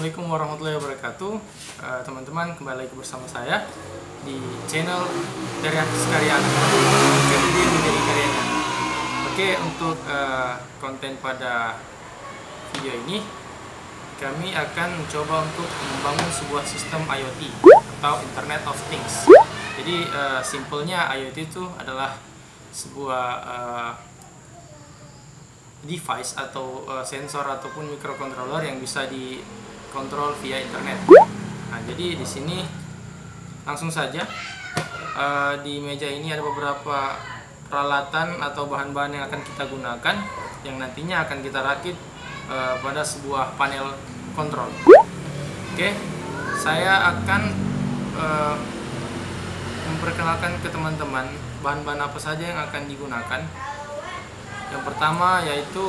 Assalamualaikum warahmatullahi wabarakatuh. Teman-teman, kembali lagi bersama saya di channel dari Artis Karya Jadi menjadi karyanya. Oke, untuk konten pada video ini kami akan mencoba untuk membangun sebuah sistem IoT atau Internet of Things. Jadi simpelnya IoT itu adalah sebuah device atau sensor ataupun microcontroller yang bisa dikontrol via internet. Nah, jadi di sini langsung saja di meja ini ada beberapa peralatan atau bahan-bahan yang akan kita gunakan yang nantinya akan kita rakit pada sebuah panel kontrol. Oke, saya akan memperkenalkan ke teman-teman bahan-bahan apa saja yang akan digunakan. Yang pertama yaitu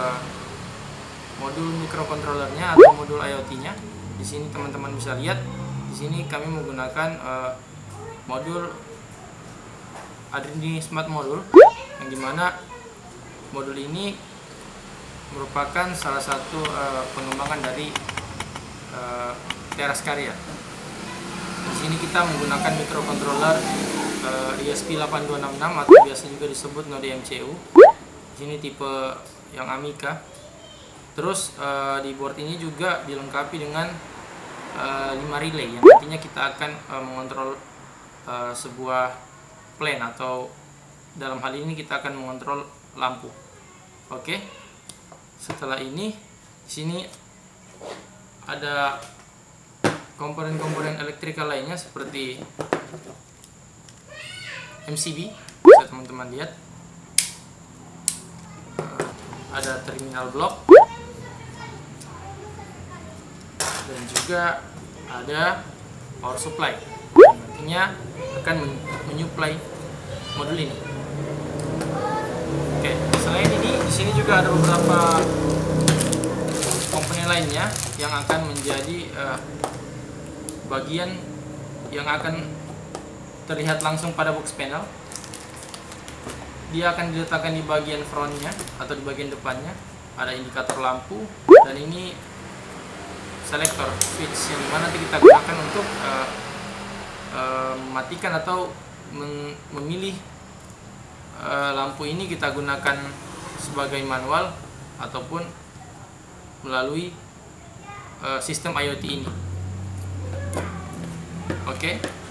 modul microcontrollernya atau modul IoT-nya. Di sini teman-teman bisa lihat, di sini kami menggunakan modul Adreni Smart Module, yang dimana modul ini merupakan salah satu pengembangan dari Teras Karya. Di sini kita menggunakan microcontroller ESP8266 atau biasa juga disebut Node MCU. Di sini tipe yang Amiga. Terus di board ini juga dilengkapi dengan 5 relay yang nantinya kita akan mengontrol sebuah plane, atau dalam hal ini kita akan mengontrol lampu. Oke. Setelah ini di sini ada komponen-komponen elektrikal lainnya seperti MCB, bisa teman-teman lihat. Ada terminal blok dan juga ada power supply yang nantinya akan menyuplai modul ini. Oke, selain ini di sini juga ada beberapa komponen lainnya yang akan menjadi bagian yang akan terlihat langsung pada box panel. Dia akan diletakkan di bagian frontnya atau di bagian depannya. Ada indikator lampu, dan ini selektor switch yang dimana nanti kita gunakan untuk mematikan atau memilih lampu ini kita gunakan sebagai manual ataupun melalui sistem IoT ini. Oke.